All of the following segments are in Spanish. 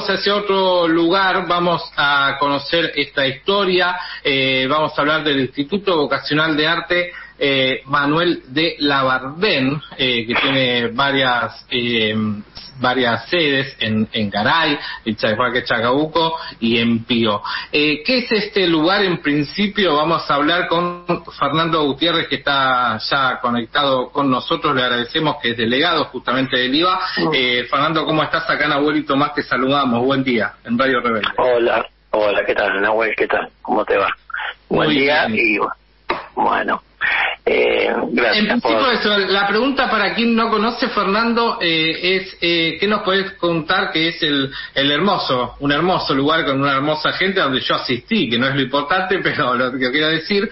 vamos hacia otro lugar, vamos a conocer esta historia, vamos a hablar del Instituto Vocacional de Arte Manuel de Labardén, que tiene varias sedes en Garay, en Chacabuco y en Pío. ¿Qué es este lugar en principio? Vamos a hablar con Fernando Gutiérrez, que está ya conectado con nosotros, le agradecemos, que es delegado justamente del IVA. Fernando, ¿cómo estás? Acá Nahuel y Tomás te saludamos, buen día, en Radio Rebelde. Hola, ¿qué tal, Nahuel? ¿Qué tal? ¿Cómo te va? Buen día y bueno. Gracias. En principio, eso, la pregunta para quien no conoce, Fernando, es ¿qué nos podés contar que es un hermoso lugar con una hermosa gente donde yo asistí, que no es lo importante, pero lo que quiero decir,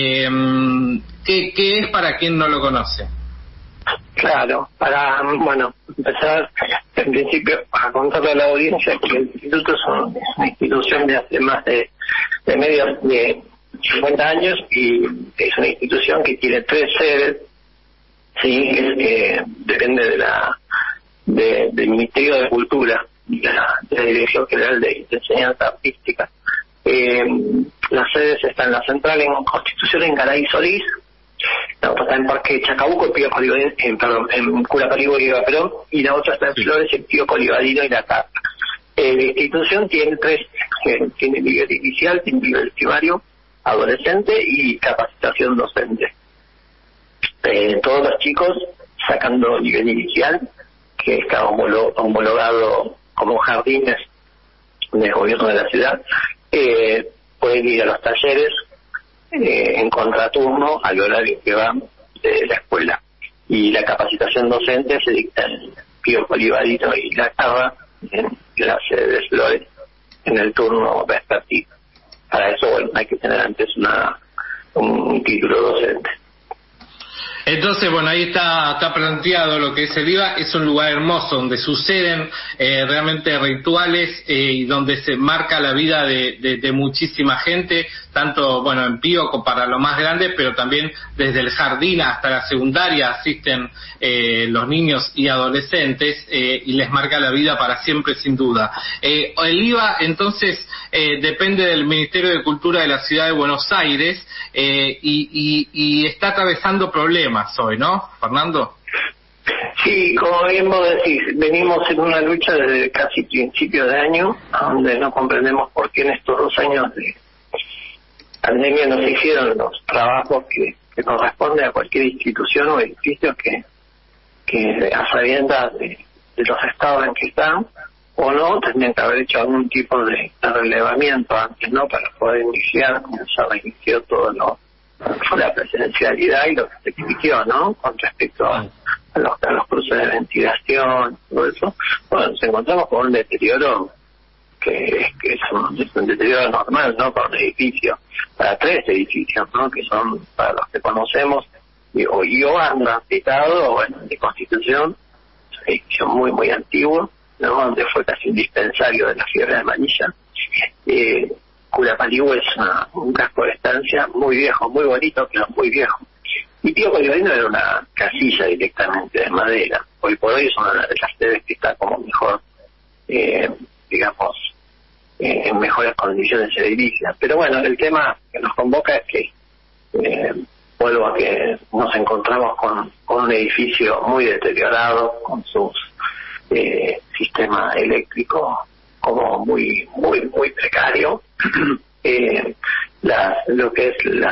¿qué es para quien no lo conoce? Claro, para empezar en principio a contarle a la audiencia que el instituto es una institución de hace más de 50 años, y es una institución que tiene 3 sedes, sí, que depende del Ministerio de Cultura, de la Dirección General de Enseñanza Artística. Las sedes están en la central en Constitución, en Garay y Solís, la otra está en Parque Chacabuco, Pío Colivadino, en Cura Parigo y Perón, y la otra está en Flores, en Pío Colivadino y La Carta. La institución tiene 3, tiene nivel inicial, tiene nivel primario, adolescente y capacitación docente. Todos los chicos, sacando nivel inicial, que está homologado como jardines del gobierno de la ciudad, pueden ir a los talleres en contraturno al horario que van de la escuela. Y la capacitación docente se dicta en Pío Colivadino y La Carra, en la sede de Flores, en el turno vespertino. Para eso, hay que tener antes un título docente. Entonces, ahí está planteado lo que es el IVA. Es un lugar hermoso donde suceden realmente rituales y donde se marca la vida de muchísima gente, tanto en Pío para lo más grande, pero también desde el jardín hasta la secundaria asisten los niños y adolescentes, y les marca la vida para siempre, sin duda. El IVA entonces depende del Ministerio de Cultura de la Ciudad de Buenos Aires, y está atravesando problemas hoy, ¿no, Fernando? Sí, como bien vos decís, venimos en una lucha desde casi principio de año, donde no comprendemos por qué en estos 2 años de pandemia no se hicieron los trabajos que corresponde a cualquier institución o edificio que a sabiendas de los estados en que están, o no, tendrían que haber hecho algún tipo de relevamiento antes, ¿no? Para poder iniciar, como se reinició todo la presencialidad y lo que se exigió, ¿no? Con respecto a los cruces de ventilación, todo eso. Nos encontramos con un deterioro que es un deterioro normal, ¿no? Para un edificio, para 3 edificios, ¿no? Que son, para los que conocemos, o han transitado, de Constitución, es un edificio muy, muy antiguo, ¿no? Donde fue casi indispensario de la fiebre amarilla. Cura Parigo es un casco de estancia muy viejo, muy bonito, pero muy viejo. Y Pío Colivadino era una casilla directamente de madera. Hoy por hoy es una de las sedes que está como mejor, en mejores condiciones de edilicia. Pero el tema que nos convoca es que, vuelvo a que nos encontramos con un edificio muy deteriorado, con sus sistema eléctrico como muy, muy, muy precario. Lo que es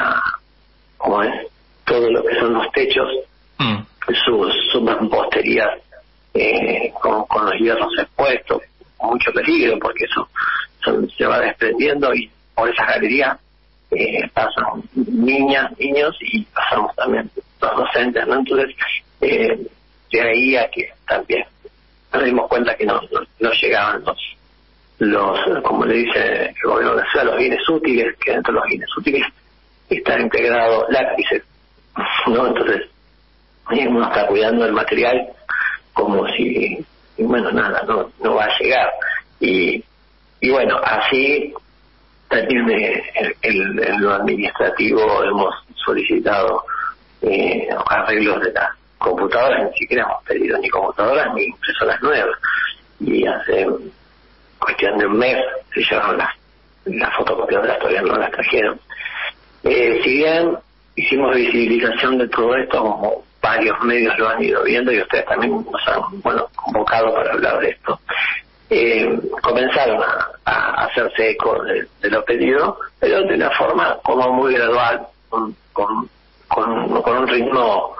todo lo que son los techos, sus mamposterías con los hierros expuestos, con mucho peligro, porque eso se va desprendiendo, y por esa galería pasan niñas, niños, y pasamos también los docentes, ¿no? Entonces, de ahí a que también nos dimos cuenta que no llegaban los, como le dice el gobierno de la ciudad, los bienes útiles, que dentro de los bienes útiles está integrado lápices, ¿no? Entonces, uno está cuidando el material como si, nada, no va a llegar. Y así también en lo administrativo hemos solicitado arreglos de las computadoras. Ni siquiera hemos pedido ni computadoras ni impresoras nuevas, y hace cuestión de un mes se llevaron las fotocopiadoras, todavía no las trajeron. Si bien hicimos visibilización de todo esto, como varios medios lo han ido viendo y ustedes también nos han convocado para hablar de esto, comenzaron a hacerse eco de lo pedido, pero de una forma como muy gradual, con un ritmo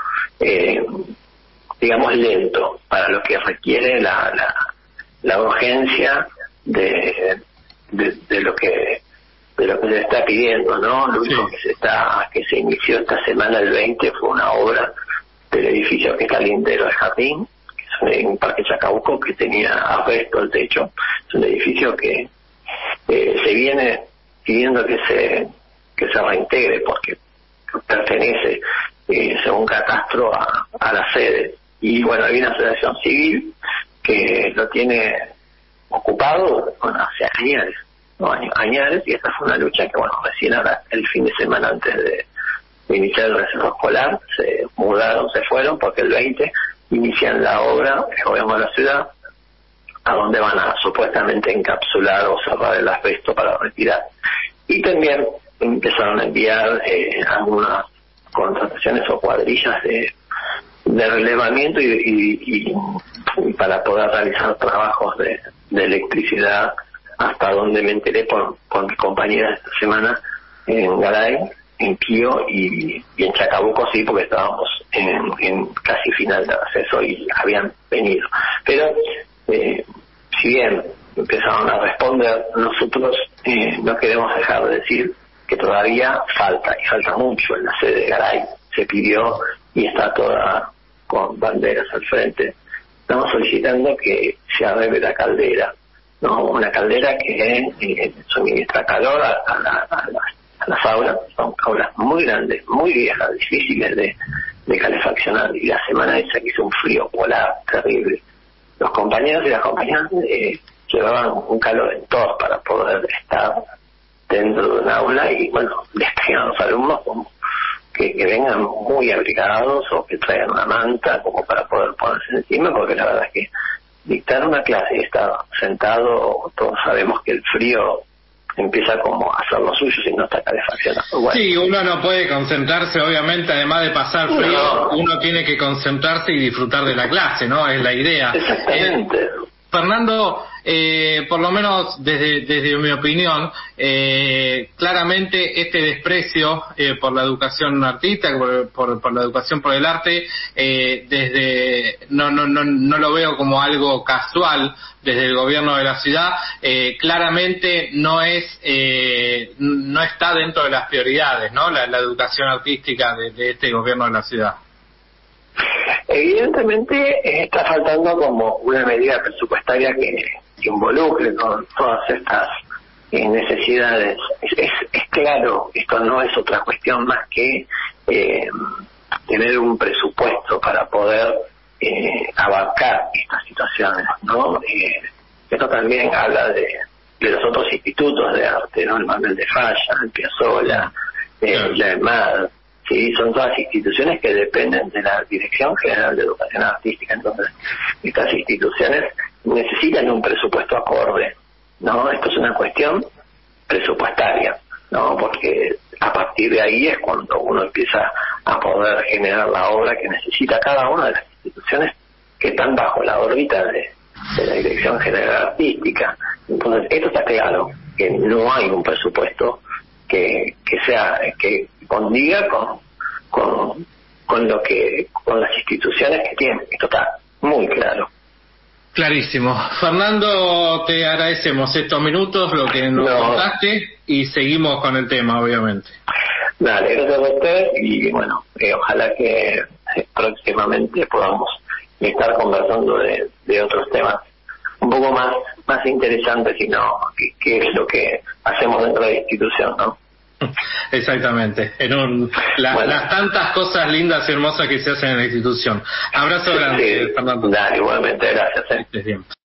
digamos lento, para lo que requiere la urgencia de lo que se está pidiendo, ¿no? Lo único que se inició esta semana, el 20, fue una obra del edificio que está al lindero del jardín, que es un parque Chacabuco, que tenía asbesto el techo. Es un edificio que se viene pidiendo que se reintegre, porque pertenece, según catastro, a la sede. Y bueno, hay una asociación civil que lo tiene ocupado hace años, y esta fue una lucha que, recién ahora, el fin de semana antes de iniciar el receso escolar, se mudaron, se fueron, porque el 20 inician la obra, el gobierno de la ciudad, a donde van a supuestamente encapsular o cerrar el asbesto para retirar. Y también empezaron a enviar algunas contrataciones o cuadrillas de relevamiento y para poder realizar trabajos de electricidad, hasta donde me enteré con mi compañera esta semana, en Garay, en Pío y en Chacabuco, sí, porque estábamos en casi final de acceso y habían venido. Pero si bien empezaron a responder, nosotros no queremos dejar de decir que todavía falta, y falta mucho. En la sede de Garay se pidió, y está toda con banderas al frente, estamos solicitando que se arregle la caldera, ¿no? Una caldera que suministra calor a las aulas. Son aulas muy grandes, muy viejas, difíciles de calefaccionar, y la semana esa que hizo un frío polar terrible, los compañeros y las compañeras llevaban un calor para poder estar dentro de un aula, y les pedían a los alumnos como que vengan muy abrigados, o que traigan una manta como para poder ponerse encima, porque la verdad es que dictar una clase y estar sentado, todos sabemos que el frío empieza como a hacer lo suyo si no está calefaccionado. Sí, uno no puede concentrarse, obviamente, además de pasar frío, uno tiene que concentrarse y disfrutar de la clase, ¿no? Es la idea. Exactamente. Fernando, por lo menos desde mi opinión, claramente este desprecio por la educación artística, por la educación por el arte, no lo veo como algo casual desde el gobierno de la ciudad. Claramente no está dentro de las prioridades, ¿no? La educación artística de este gobierno de la ciudad. Evidentemente está faltando como una medida presupuestaria que involucre con todas estas necesidades. Es claro, esto no es otra cuestión más que tener un presupuesto para poder abarcar estas situaciones, ¿no? Esto también habla de los otros institutos de arte, ¿no? El Manuel de Falla, el Piazzolla, la EMAD. Sí, son todas instituciones que dependen de la Dirección General de Educación Artística. Entonces, estas instituciones necesitan un presupuesto acorde, ¿no? Esto es una cuestión presupuestaria, ¿no? Porque a partir de ahí es cuando uno empieza a poder generar la obra que necesita cada una de las instituciones que están bajo la órbita de la Dirección General Artística. Entonces, esto está claro, que no hay un presupuesto que condiga con las instituciones que tienen. Esto está muy claro. Clarísimo. Fernando, te agradecemos estos minutos, lo que nos contaste, y seguimos con el tema, obviamente. Dale, gracias a usted, y ojalá que próximamente podamos estar conversando de otros temas un poco más interesantes, sino que es lo que hacemos dentro de la institución, ¿no? Exactamente, las tantas cosas lindas y hermosas que se hacen en la institución. Abrazo grande, Fernando. Dale, igualmente, gracias. Estés bien.